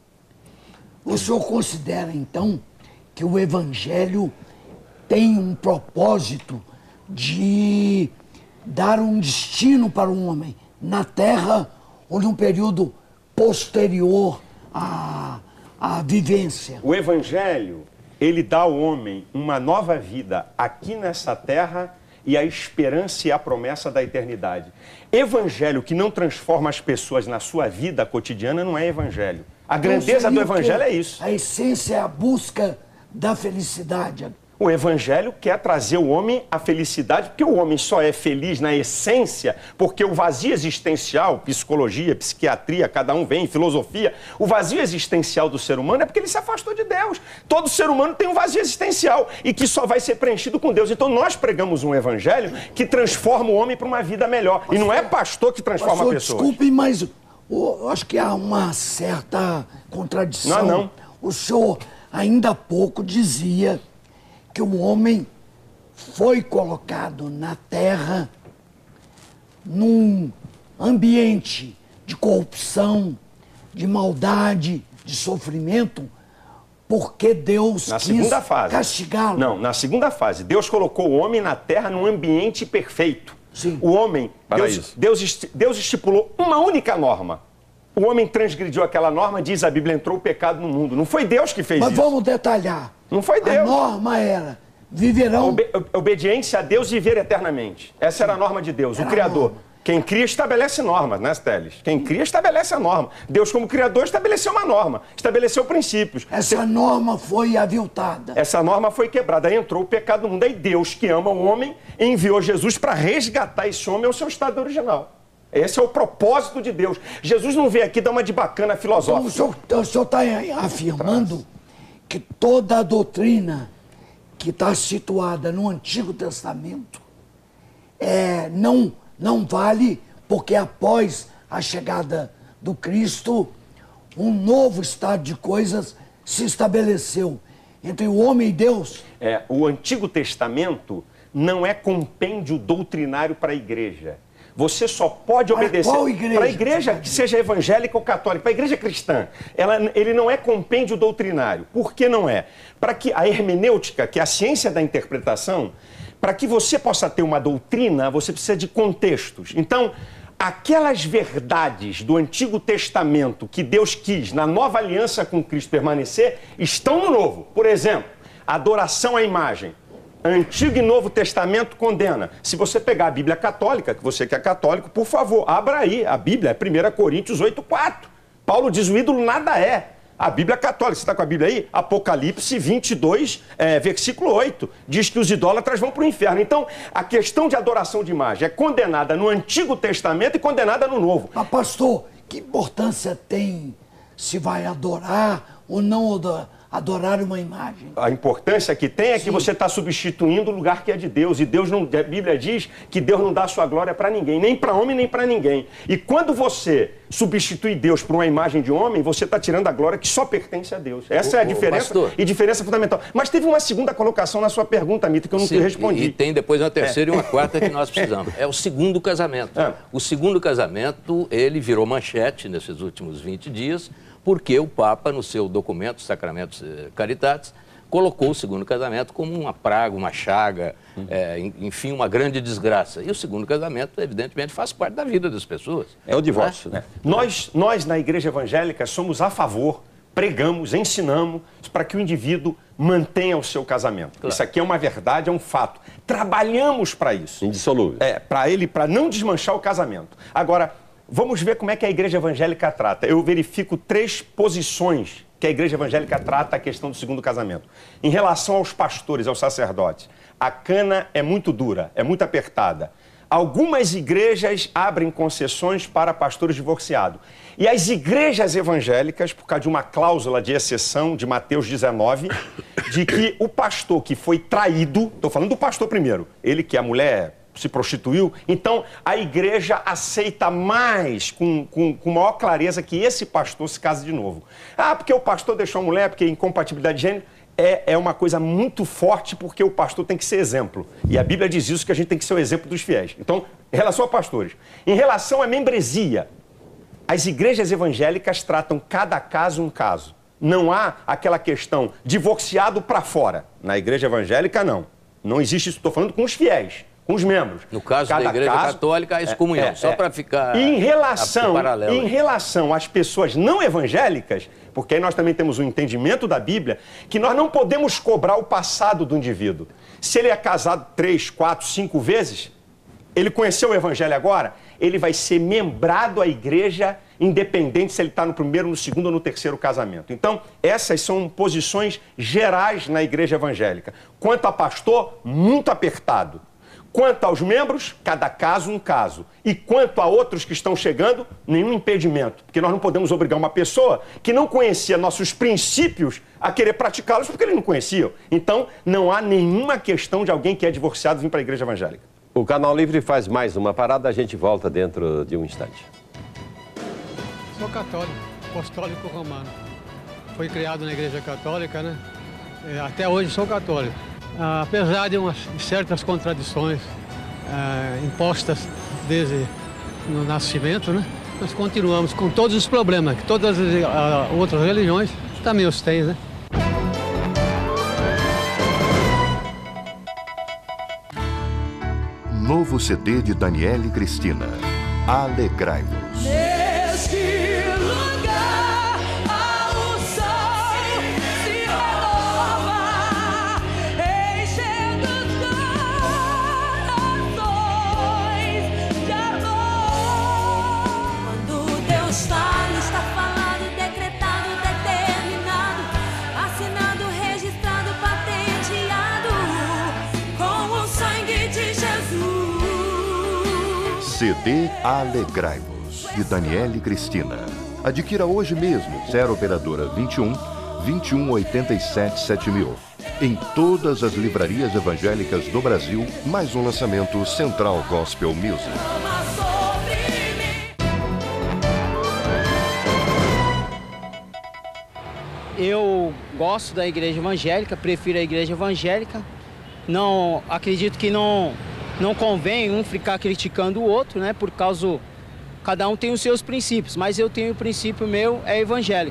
O senhor considera, então, que o evangelho tem um propósito de dar um destino para o homem na terra ou num período posterior à, à vivência. O Evangelho, ele dá ao homem uma nova vida aqui nessa terra e a esperança e a promessa da eternidade. Evangelho que não transforma as pessoas na sua vida cotidiana não é evangelho. A grandeza do Evangelho é isso. A essência é a busca da felicidade. O Evangelho quer trazer o homem à felicidade, porque o homem só é feliz na essência, porque o vazio existencial, psicologia, psiquiatria, cada um vem, filosofia, o vazio existencial do ser humano é porque ele se afastou de Deus. Todo ser humano tem um vazio existencial e que só vai ser preenchido com Deus. Então nós pregamos um Evangelho que transforma o homem para uma vida melhor. Pastor, e não é pastor que transforma pastor, pessoas. Desculpe, mas eu acho que há uma certa contradição. Não, não. O senhor ainda há pouco dizia que o homem foi colocado na terra num ambiente de corrupção, de maldade, de sofrimento, porque Deus na quis segunda fase. castigá-lo. Não, na segunda fase. Deus colocou o homem na terra num ambiente perfeito. Sim. O homem, Deus, Deus, Deus estipulou uma única norma. O homem transgrediu aquela norma, diz a Bíblia, entrou o pecado no mundo. Não foi Deus que fez Mas isso. Mas vamos detalhar. Não foi Deus. A norma era, viverão... Obe obediência a Deus e viver eternamente. Essa era a norma de Deus, era o Criador. Quem cria estabelece normas, né, Teles? Quem cria estabelece a norma. Deus, como Criador, estabeleceu uma norma, estabeleceu princípios. Essa norma foi aviltada. Essa norma foi quebrada, aí entrou o pecado no mundo. Aí Deus, que ama o homem, enviou Jesus para resgatar esse homem ao seu estado original. Esse é o propósito de Deus. Jesus não veio aqui dar uma de bacana filosófica. Então, o senhor está afirmando que toda a doutrina que está situada no Antigo Testamento é, não, não vale, porque após a chegada do Cristo, um novo estado de coisas se estabeleceu entre o homem e Deus. É, o Antigo Testamento não é compêndio doutrinário para a igreja. Você só pode obedecer para a igreja que seja evangélica ou católica, para a igreja cristã. Ela, ele não é compêndio doutrinário. Por que não é? Para que a hermenêutica, que é a ciência da interpretação, para que você possa ter uma doutrina, você precisa de contextos. Então, aquelas verdades do Antigo Testamento que Deus quis na nova aliança com Cristo permanecer, estão no Novo. Por exemplo, adoração à imagem. Antigo e Novo Testamento condena. Se você pegar a Bíblia católica, que você que é católico, por favor, abra aí. A Bíblia é primeira Coríntios oito, quatro. Paulo diz, o ídolo nada é. A Bíblia católica, você está com a Bíblia aí? Apocalipse vinte e dois, é, versículo oito, diz que os idólatras vão para o inferno. Então, a questão de adoração de imagem é condenada no Antigo Testamento e condenada no Novo. Mas, pastor, que importância tem se vai adorar ou não adorar? Adorar uma imagem. A importância que tem é Sim. que você está substituindo o lugar que é de Deus. E Deus não, a Bíblia diz que Deus não dá a sua glória para ninguém, nem para homem, nem para ninguém. E quando você substitui Deus por uma imagem de homem, você está tirando a glória que só pertence a Deus. Essa o, é a diferença pastor. e diferença fundamental. Mas teve uma segunda colocação na sua pergunta, Mito, que eu não Sim, te respondi. E, e tem depois uma terceira é. e uma quarta que nós precisamos. É o segundo casamento. É. O segundo casamento, ele virou manchete nesses últimos vinte dias, porque o Papa, no seu documento, Sacramentos Caritatis, colocou o segundo casamento como uma praga, uma chaga, uhum. é, enfim, uma grande desgraça. E o segundo casamento, evidentemente, faz parte da vida das pessoas. É o divórcio, né? Nós, nós, na Igreja Evangélica, somos a favor, pregamos, ensinamos para que o indivíduo mantenha o seu casamento. Claro. Isso aqui é uma verdade, é um fato. Trabalhamos para isso. Indissolúvel. É, para ele, para não desmanchar o casamento. Agora, vamos ver como é que a Igreja Evangélica trata. Eu verifico três posições que a Igreja Evangélica trata a questão do segundo casamento. Em relação aos pastores, aos sacerdotes, a cana é muito dura, é muito apertada. Algumas igrejas abrem concessões para pastores divorciados. E as igrejas evangélicas, por causa de uma cláusula de exceção de Mateus dezenove, de que o pastor que foi traído, estou falando do pastor primeiro, ele que a mulher se prostituiu, então a igreja aceita mais, com, com, com maior clareza, que esse pastor se case de novo. Ah, porque o pastor deixou a mulher, porque incompatibilidade de gênero, é, é uma coisa muito forte, porque o pastor tem que ser exemplo. E a Bíblia diz isso, que a gente tem que ser o exemplo dos fiéis. Então, em relação a pastores. Em relação à membresia, as igrejas evangélicas tratam cada caso um caso. Não há aquela questão divorciado para fora. Na igreja evangélica, não. Não existe isso, estou falando com os fiéis. com os membros. No caso Cada da Igreja caso, Católica, a excomunhão, é, é, só é. para ficar E em relação, paralelo. em relação às pessoas não evangélicas, porque aí nós também temos um entendimento da Bíblia, que nós não podemos cobrar o passado do indivíduo. Se ele é casado três, quatro, cinco vezes, ele conheceu o Evangelho agora, ele vai ser membrado à igreja, independente se ele está no primeiro, no segundo ou no terceiro casamento. Então, essas são posições gerais na igreja evangélica. Quanto a pastor, muito apertado. Quanto aos membros, cada caso um caso. E quanto a outros que estão chegando, nenhum impedimento. Porque nós não podemos obrigar uma pessoa que não conhecia nossos princípios a querer praticá-los porque eles não conheciam. Então, não há nenhuma questão de alguém que é divorciado vir para a igreja evangélica. O Canal Livre faz mais uma parada, a gente volta dentro de um instante. Sou católico, apostólico romano. Fui criado na igreja católica, né? É, até hoje sou católico. Ah, apesar de umas certas contradições ah, impostas desde o nascimento, né? Nós continuamos com todos os problemas que todas as ah, outras religiões também os têm, né? Novo C D de Daniele e Cristina, Alegrai-vos. Neste lugar, ao sol se renova, enchendo os corações de amor. Quando Deus fala, está falado, decretado, determinado, assinado, registrado, patenteado, com o sangue de Jesus. C D Alegrai-vos, de Daniele e Cristina. Adquira hoje mesmo, zero operadora vinte e um, vinte e um, oitenta e sete, sete mil. Em todas as livrarias evangélicas do Brasil, mais um lançamento Central Gospel Music. Eu gosto da igreja evangélica, prefiro a igreja evangélica. Não acredito que não não convém um ficar criticando o outro, né? Por causa cada um tem os seus princípios, mas eu tenho o princípio meu é evangélico.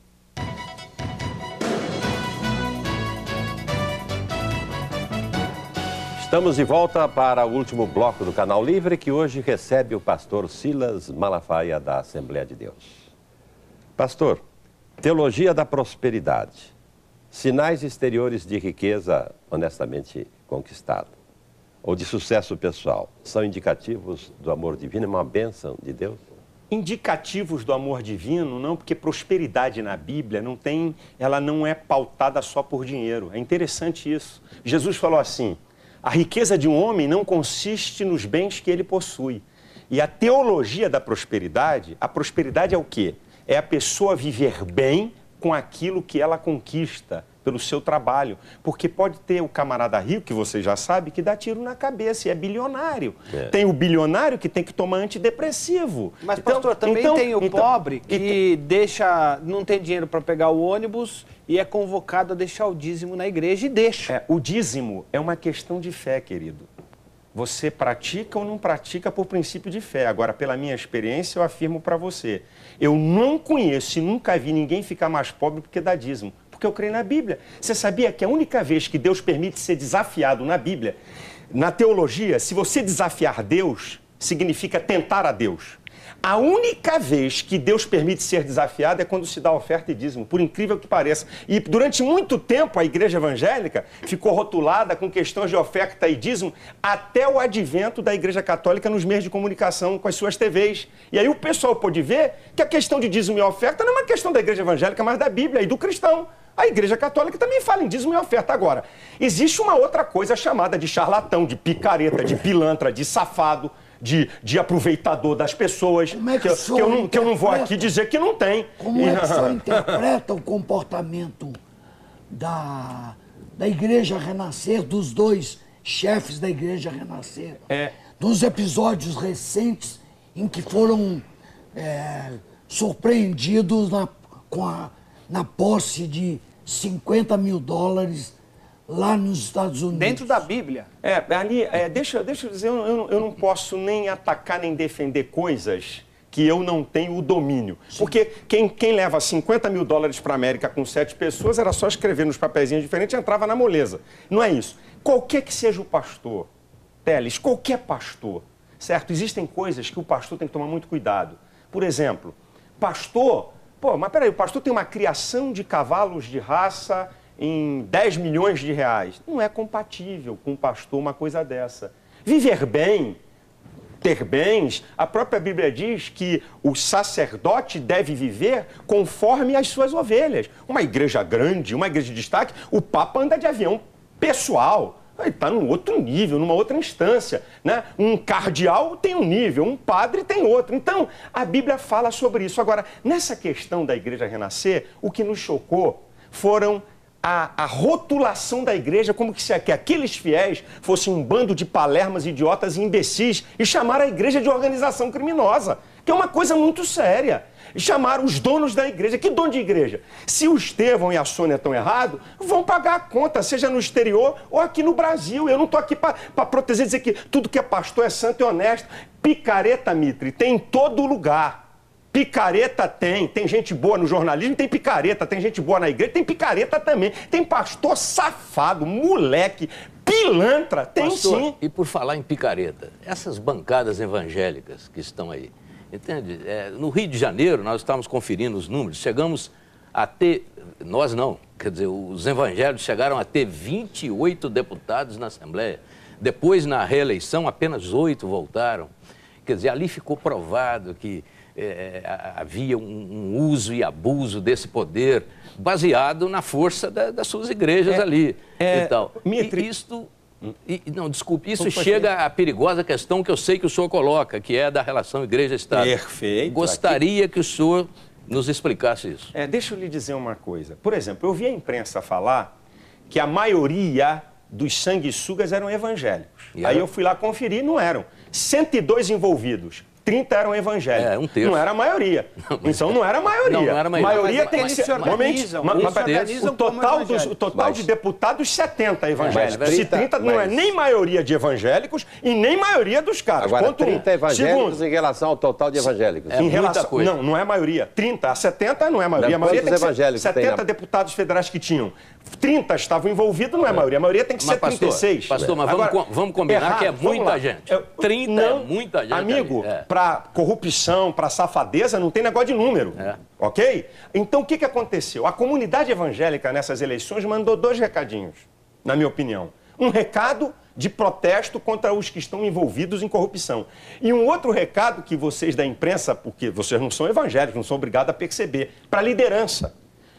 Estamos de volta para o último bloco do Canal Livre, que hoje recebe o pastor Silas Malafaia, da Assembleia de Deus. Pastor, teologia da prosperidade, sinais exteriores de riqueza honestamente conquistada ou de sucesso pessoal, são indicativos do amor divino, é uma bênção de Deus? Indicativos do amor divino, não, porque prosperidade na Bíblia não tem, ela não é pautada só por dinheiro. É interessante isso. Jesus falou assim: a riqueza de um homem não consiste nos bens que ele possui. E a teologia da prosperidade, a prosperidade é o quê? É a pessoa viver bem com aquilo que ela conquista pelo seu trabalho. Porque pode ter o camarada rico, que você já sabe, que dá tiro na cabeça e é bilionário. É. Tem o bilionário que tem que tomar antidepressivo. Mas, então, pastor, também então, tem o então, pobre que então, deixa, não tem dinheiro para pegar o ônibus e é convocado a deixar o dízimo na igreja e deixa. É, o dízimo é uma questão de fé, querido. Você pratica ou não pratica por princípio de fé. Agora, pela minha experiência, eu afirmo para você, eu não conheço e nunca vi ninguém ficar mais pobre porque dá dízimo. Porque eu creio na Bíblia. Você sabia que a única vez que Deus permite ser desafiado na Bíblia, na teologia, se você desafiar Deus, significa tentar a Deus. A única vez que Deus permite ser desafiado é quando se dá oferta e dízimo, por incrível que pareça. E durante muito tempo a igreja evangélica ficou rotulada com questões de oferta e dízimo até o advento da igreja católica nos meios de comunicação com as suas T Vs. E aí o pessoal pôde ver que a questão de dízimo e oferta não é uma questão da igreja evangélica, mas da Bíblia e do cristão. A igreja católica também fala em dízimo e oferta. Agora, existe uma outra coisa chamada de charlatão, de picareta, de pilantra, de safado, de, de aproveitador das pessoas, Como é que, que, que, eu não, que eu não vou aqui dizer que não tem. Como é que o senhor interpreta o comportamento da, da Igreja Renascer, dos dois chefes da Igreja Renascer, é. dos episódios recentes em que foram é, surpreendidos na, com a, na posse de cinquenta mil dólares lá nos Estados Unidos. Dentro da Bíblia. É, ali, é, deixa, deixa eu dizer, eu, eu, eu não posso nem atacar nem defender coisas que eu não tenho o domínio. Sim. Porque quem, quem leva cinquenta mil dólares para a América com sete pessoas era só escrever nos papeizinhos diferentes e entrava na moleza. Não é isso. Qualquer que seja o pastor, Teles, qualquer pastor, certo? Existem coisas que o pastor tem que tomar muito cuidado. Por exemplo, pastor... Pô, mas peraí, o pastor tem uma criação de cavalos de raça em dez milhões de reais. Não é compatível com o pastor uma coisa dessa. Viver bem, ter bens, a própria Bíblia diz que o sacerdote deve viver conforme as suas ovelhas. Uma igreja grande, uma igreja de destaque, o Papa anda de avião pessoal. Ele está num outro nível, numa outra instância, né? Um cardeal tem um nível, um padre tem outro. Então, a Bíblia fala sobre isso. Agora, nessa questão da igreja renascer, o que nos chocou foram a, a rotulação da igreja como que, se, que aqueles fiéis fossem um bando de palermas, idiotas e imbecis e chamaram a igreja de organização criminosa, que é uma coisa muito séria. E chamaram os donos da igreja. Que dono de igreja? Se o Estevão e a Sônia estão errados, vão pagar a conta, seja no exterior ou aqui no Brasil. Eu não estou aqui para proteger, dizer que tudo que é pastor é santo e honesto. Picareta, Mitre, tem em todo lugar. Picareta tem. Tem gente boa no jornalismo, tem picareta. Tem gente boa na igreja, tem picareta também. Tem pastor safado, moleque, pilantra. Tem Pastor, sim. E por falar em picareta, essas bancadas evangélicas que estão aí, entende? É, no Rio de Janeiro, nós estávamos conferindo os números, chegamos a ter, nós não, quer dizer, os evangélicos chegaram a ter vinte e oito deputados na Assembleia. Depois, na reeleição, apenas oito voltaram. Quer dizer, ali ficou provado que é, havia um, um uso e abuso desse poder baseado na força da, das suas igrejas é, ali é, e tal. Mitri... E isto... E, não, desculpe, isso chega à perigosa questão que eu sei que o senhor coloca, que é da relação igreja-estado. Perfeito. Gostaria aqui... que o senhor nos explicasse isso. É, deixa eu lhe dizer uma coisa. Por exemplo, eu vi a imprensa falar que a maioria dos sanguessugas eram evangélicos. E Aí era... eu fui lá conferir, não eram. cento e dois envolvidos. trinta eram evangélicos. É, um terço. Não era a maioria. Não, mas... Então não era a maioria. Não, não era a maioria. maioria mas, tem mas, que ser... Organizam, mas, mas, mas, o total, dos, o total mas... de deputados, setenta evangélicos. Mas trinta, Se trinta não mas... é nem maioria de evangélicos e nem maioria dos caras. Agora, Ponto trinta um. Evangélicos Segundo, em relação ao total de evangélicos. É em relação, muita coisa. Não, não é maioria. trinta a setenta não é maioria. A maioria tem que ser setenta deputados federais que tinham. trinta estavam envolvidos, não é maioria. A maioria tem que ser mas, trinta e seis. Pastor, mas Agora, vamos, vamos combinar errado, que é muita gente. trinta não, é muita gente. Amigo, é. para corrupção, para safadeza, não tem negócio de número. É. Ok? Então, o que, que aconteceu? A comunidade evangélica nessas eleições mandou dois recadinhos, na minha opinião. Um recado de protesto contra os que estão envolvidos em corrupção. E um outro recado que vocês da imprensa, porque vocês não são evangélicos, não são obrigados a perceber, para a liderança.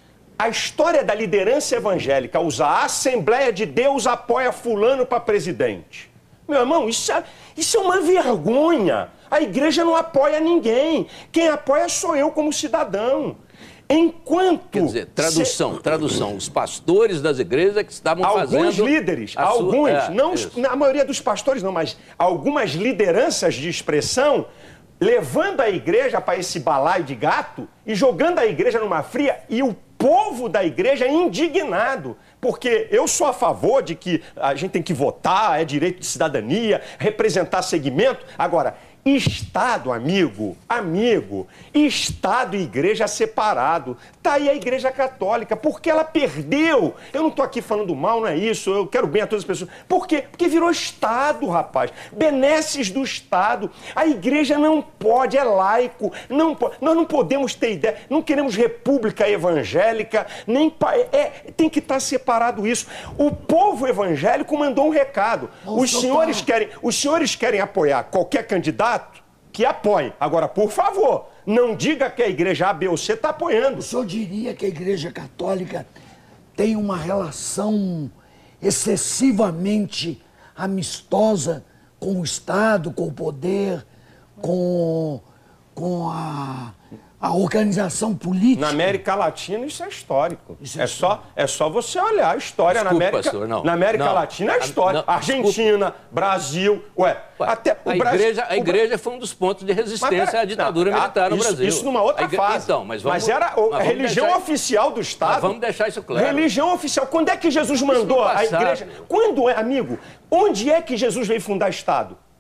A história da liderança evangélica, usar a Assembleia de Deus apoia fulano para presidente. Meu irmão, isso é, isso é uma vergonha. A igreja não apoia ninguém. Quem apoia sou eu como cidadão. Enquanto... Quer dizer, tradução, se... tradução. Os pastores das igrejas que estavam alguns fazendo... Alguns líderes, alguns, sua... é, não os, a maioria dos pastores não, mas algumas lideranças de expressão levando a igreja para esse balaio de gato e jogando a igreja numa fria e o povo da igreja é indignado, porque eu sou a favor de que a gente tem que votar, é direito de cidadania, representar segmento. Agora, Estado, amigo, amigo, Estado e igreja separado. Tá aí a igreja católica, porque ela perdeu. Eu não tô aqui falando mal, não é isso, eu quero bem a todas as pessoas. Por quê? Porque virou Estado, rapaz. Benesses do Estado. A igreja não pode, é laico, não pode. Nós não podemos ter ideia, não queremos república evangélica, nem é, tem que estar separado isso. O povo evangélico mandou um recado. Os senhores querem, os senhores querem apoiar qualquer candidato que apoie. Agora, por favor, não diga que a igreja A, B ou C está apoiando. O senhor diria que a igreja católica tem uma relação excessivamente amistosa com o Estado, com o poder, com, com a, a organização política? Na América Latina isso é histórico. Isso é, é, só, é só você olhar a história. Desculpa, na América, pastor, não. Na América não. Latina é história. Não, Argentina, desculpa. Brasil, ué. Ué até o a, Brasil, igreja, a o igreja Bra... foi um dos pontos de resistência mas, à ditadura não, militar no isso, Brasil. Isso numa outra igre... fase. Então, mas, vamos, mas era a mas religião deixar... oficial do Estado. Mas vamos deixar isso claro. Religião oficial. Quando é que Jesus mandou a igreja? Quando é, amigo? Onde é que Jesus veio fundar Estado?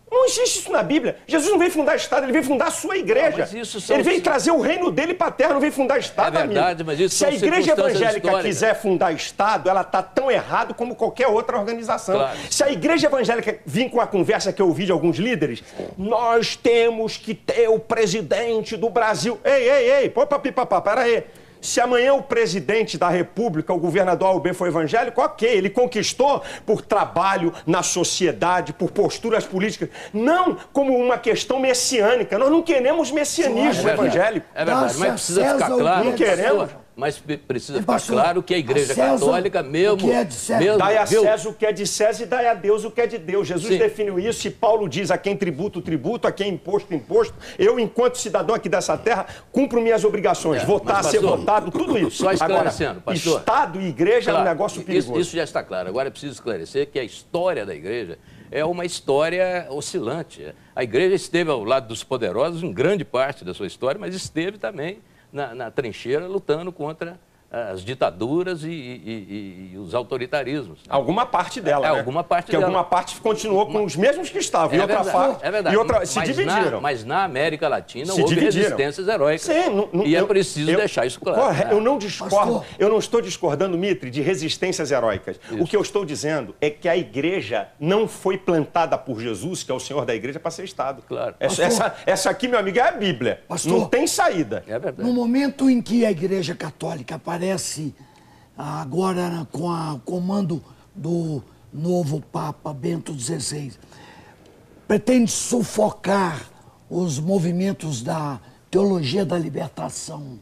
Não existe isso na Bíblia. Jesus não veio fundar Estado, ele veio fundar a sua igreja. Não, isso são... Ele veio trazer o reino dele para a terra, não veio fundar Estado, É verdade, amigo. mas isso Se são a igreja evangélica históricas. quiser fundar Estado, ela está tão errado como qualquer outra organização. Claro. Se a igreja evangélica vir com a conversa que eu ouvi de alguns líderes, nós temos que ter o presidente do Brasil. Ei, ei, ei, pô, papi, papá, pera aí. Se amanhã o presidente da República, o governador A ou B foi evangélico, ok, ele conquistou por trabalho na sociedade, por posturas políticas, não como uma questão messiânica. Nós não queremos messianismo É evangélico. É verdade, mas precisa ficar claro. Não queremos. Mas precisa ficar claro que a Igreja César, Católica, mesmo... o que é de César. mesmo Dai a viu? César o que é de César e dai a Deus o que é de Deus. Jesus Sim. definiu isso e Paulo diz a quem tributo, tributo, a quem imposto, imposto. Eu, enquanto cidadão aqui dessa terra, cumpro minhas obrigações. É, Votar, mas, ser pastor, votado, tudo isso. Só esclarecendo, Agora, pastor. Estado e igreja Claro, é um negócio perigoso. Isso, isso já está claro. Agora é preciso esclarecer que a história da Igreja é uma história oscilante. A Igreja esteve ao lado dos poderosos em grande parte da sua história, mas esteve também na, na trincheira lutando contra as ditaduras e, e, e, e os autoritarismos. Alguma parte dela, é, né? alguma parte Porque dela. alguma parte continuou com os mesmos que estavam, É e outra verdade, parte, é verdade. e outra se mas dividiram. Na, mas na América Latina Se houve dividiram. resistências heróicas. Sim, não, não, e é eu- preciso eu- deixar isso claro. Corre- né? Eu não discordo, Pastor. eu não estou discordando, Mitre, de resistências heróicas. O que eu estou dizendo é que a igreja não foi plantada por Jesus, que é o Senhor da igreja, para ser Estado. Claro. Essa, essa, essa aqui, meu amigo, é a Bíblia. Pastor. Não tem saída. É verdade. No momento em que a Igreja Católica aparece agora com a- o comando do novo Papa Bento dezesseis, pretende sufocar os movimentos da teologia da libertação.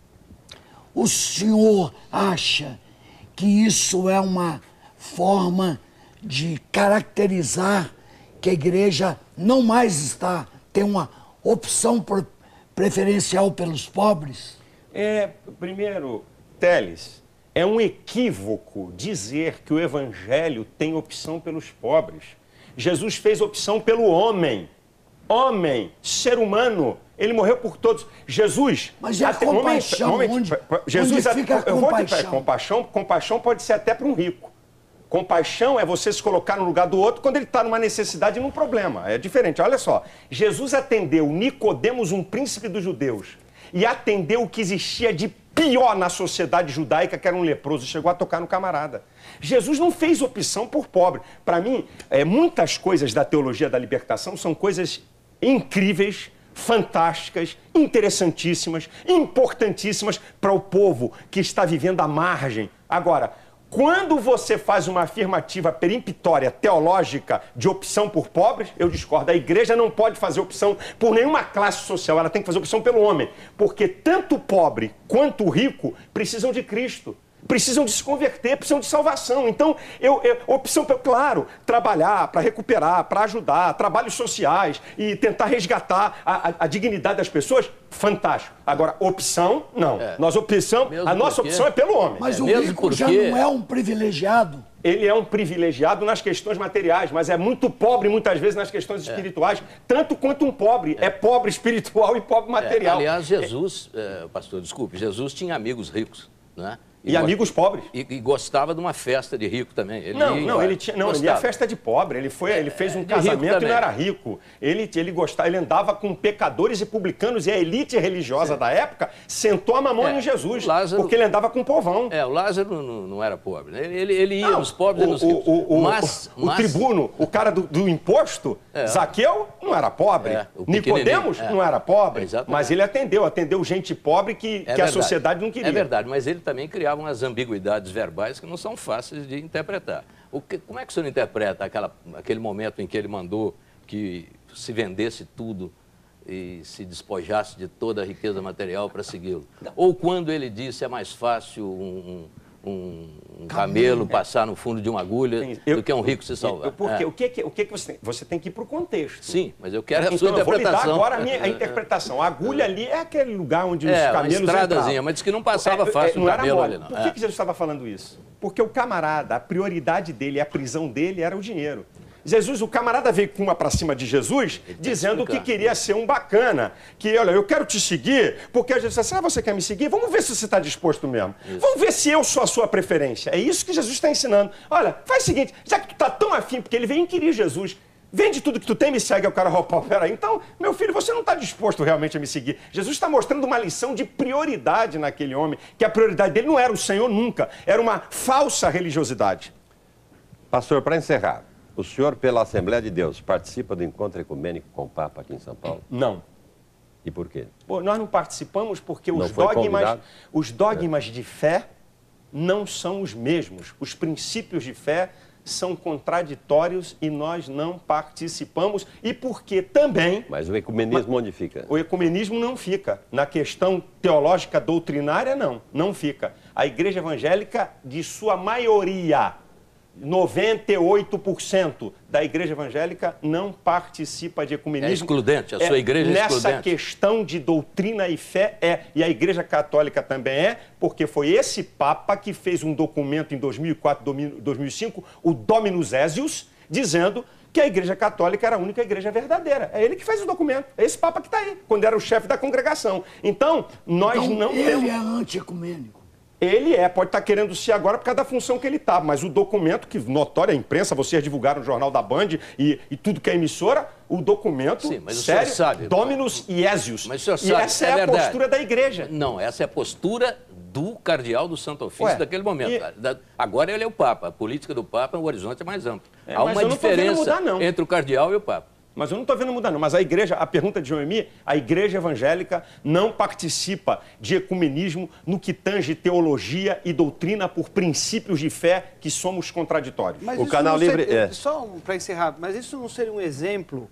O senhor acha que isso é uma forma de caracterizar que a igreja não mais está, tem uma opção por- preferencial pelos pobres? É, primeiro, Teles, é um equívoco dizer que o evangelho tem opção pelos pobres. Jesus fez opção pelo homem. Homem, ser humano, ele morreu por todos. Jesus... Mas e a até- compaixão? Onde- Jesus, onde fica a eu vou te- compaixão? compaixão? Compaixão pode ser até para um rico. Compaixão é você se colocar no lugar do outro quando ele está numa necessidade e num problema. É diferente. Olha só, Jesus atendeu Nicodemos, um príncipe dos judeus, e atendeu o que existia de pior na sociedade judaica, que era um leproso, chegou a tocar no camarada. Jesus não fez opção por pobre. Para mim, é, muitas coisas da teologia da libertação são coisas incríveis, fantásticas, interessantíssimas, importantíssimas para o povo que está vivendo à margem. Agora, quando você faz uma afirmativa peremptória teológica de opção por pobres, eu discordo. A igreja não pode fazer opção por nenhuma classe social, ela tem que fazer opção pelo homem. Porque tanto o pobre quanto o rico precisam de Cristo. Precisam de se converter, precisam de salvação. Então, eu, eu opção, claro, trabalhar para recuperar, para ajudar, trabalhos sociais e tentar resgatar a, a, a dignidade das pessoas, fantástico. Agora, opção, não. É. Nós opção, Mesmo a nossa porque- opção é pelo homem. Mas É, o mesmo rico já porque- não é um privilegiado. Ele é um privilegiado nas questões materiais, mas é muito pobre muitas vezes nas questões espirituais, tanto quanto um pobre. É, pobre espiritual e pobre É, material. aliás, Jesus, é, pastor, desculpe, Jesus tinha amigos ricos, né? E go- amigos pobres. E, e gostava de uma festa de rico também. Ele Não, ia- não, ele tinha, não, ele ia gostava. festa de pobre. Ele foi, ele fez um de rico casamento e também. não era rico. Ele, ele gostava, ele andava com pecadores e publicanos e a elite religiosa da época sentou a mamão É, em Jesus, Lázaro- porque ele andava com o povão. É, o Lázaro não, não era pobre, né? Ele, ele, ele ia Não, nos pobres e nos o, ricos. o, o, mas, o, mas- tribuno, o cara do, do imposto, É. Zaqueu, não era pobre. É, o Nicodemos pequenininho, é. não era pobre. Exatamente. Mas ele atendeu, atendeu gente pobre que, É que a verdade. sociedade não queria. É verdade, mas ele também criava umas ambiguidades verbais que não são fáceis de interpretar. O que, como é que o senhor interpreta aquela, aquele momento em que ele mandou que se vendesse tudo e se despojasse de toda a riqueza material para segui-lo? Ou quando ele disse é mais fácil um, um, um camelo passar no fundo de uma agulha Eu- do que um rico se salvar? Eu- Porque É. o que, que- o que, que você tem? Você tem que ir para o contexto. Sim, mas eu quero a Então, sua eu vou lhe dar interpretação. agora a minha a interpretação. A agulha ali é aquele lugar onde É, os uma camelos estradazinha, entravam. mas diz que não passava É, é, fácil não o era camelo mole. ali, não. Por que, É. que Jesus estava falando isso? Porque o camarada, a prioridade dele, a prisão dele era o dinheiro. Jesus, o camarada veio com uma para cima de Jesus, dizendo que explicar. queria ser um bacana, que, olha, eu quero te seguir, porque Jesus disse assim, ah, você quer me seguir? Vamos ver se você está disposto mesmo. Vamos ver se eu sou a sua preferência. É isso que Jesus está ensinando. Olha, faz o seguinte, já que tu está tão afim, porque ele veio inquirir Jesus, Vende tudo que tu tem e me segue. O cara, opa, peraí. Então, meu filho, você não está disposto realmente a me seguir. Jesus está mostrando uma lição de prioridade naquele homem, que a prioridade dele não era o Senhor nunca, era uma falsa religiosidade. Pastor, para encerrar, o senhor, pela Assembleia de Deus, participa do encontro ecumênico com o Papa aqui em São Paulo? Não. E por quê? Pô, nós não participamos porque Não os foi dogmas, convidado? os dogmas de fé não são os mesmos. Os princípios de fé são contraditórios e nós não participamos. E porque também... Mas o ecumenismo onde fica? O ecumenismo não fica. Na questão teológica doutrinária, não. Não fica. A Igreja Evangélica, de sua maioria, noventa e oito por cento da Igreja Evangélica não participa de ecumenismo. É excludente, a sua igreja é excludente. Nessa questão de doutrina e fé é, e a Igreja Católica também é, porque foi esse Papa que fez um documento em dois mil e quatro, dois mil e cinco, o Dominus Ésius, dizendo que a Igreja Católica era a única igreja verdadeira. É ele que fez o documento, é esse Papa que está aí, quando era o chefe da congregação. Então, nós então, não ele temos... é anti-ecumênico. Ele é, pode estar querendo ser agora por causa da função que ele está, mas o documento que notória a imprensa, vocês divulgaram no Jornal da Band e, e tudo que é emissora, o documento, Sim, mas sério, o senhor sabe, Dominus Iesius. Mas o senhor e sabe, essa é, é a verdade. postura da igreja. Não, essa é a postura do cardeal do Santo Ofício Ué, daquele momento. e... Da- Agora ele é o Papa, a política do Papa, o horizonte é mais amplo. É, Há mas uma eu não tô vendo diferença mudar, não. entre o cardeal e o Papa. Mas eu não estou vendo mudar, não. Mas a igreja, a pergunta de Joemi, a igreja evangélica não participa de ecumenismo no que tange teologia e doutrina por princípios de fé que somos contraditórios. Mas O isso Canal não ser- Livre é. Só para encerrar, mas isso não seria um exemplo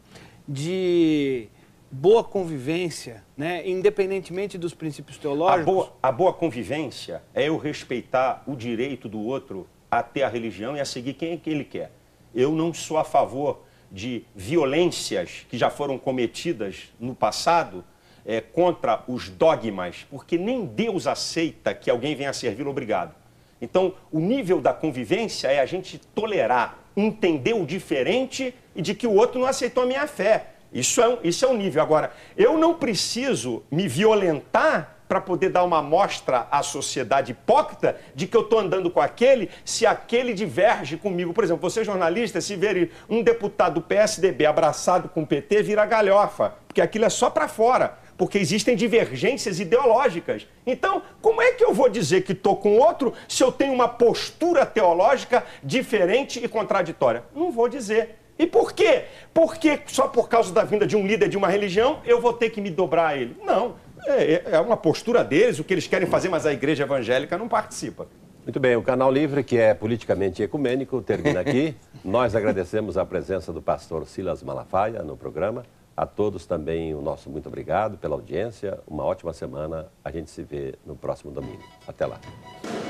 de boa convivência, né? Independentemente dos princípios A teológicos? boa, a boa convivência é eu respeitar o direito do outro a ter a religião e a seguir quem é que ele quer. Eu não sou a favor de violências que já foram cometidas no passado é, contra os dogmas, porque nem Deus aceita que alguém venha a servi-lo obrigado. Então, o nível da convivência é a gente tolerar, entender o diferente e de que o outro não aceitou a minha fé. Isso é um, isso é um nível. Agora, eu não preciso me violentar para poder dar uma amostra à sociedade hipócrita de que eu estou andando com aquele se aquele diverge comigo. Por exemplo, vocês jornalistas, se verem um deputado do P S D B abraçado com o P T, vira galhofa, porque aquilo é só para fora, porque existem divergências ideológicas. Então, como é que eu vou dizer que estou com outro se eu tenho uma postura teológica diferente e contraditória? Não vou dizer. E por quê? Porque só por causa da vinda de um líder de uma religião eu vou ter que me dobrar a ele? Não. É, é uma postura deles, o que eles querem fazer, mas a igreja evangélica não participa. Muito bem, o Canal Livre, que é politicamente ecumênico, termina aqui. Nós agradecemos a presença do pastor Silas Malafaia no programa. A todos também o nosso muito obrigado pela audiência. Uma ótima semana. A gente se vê no próximo domingo. Até lá.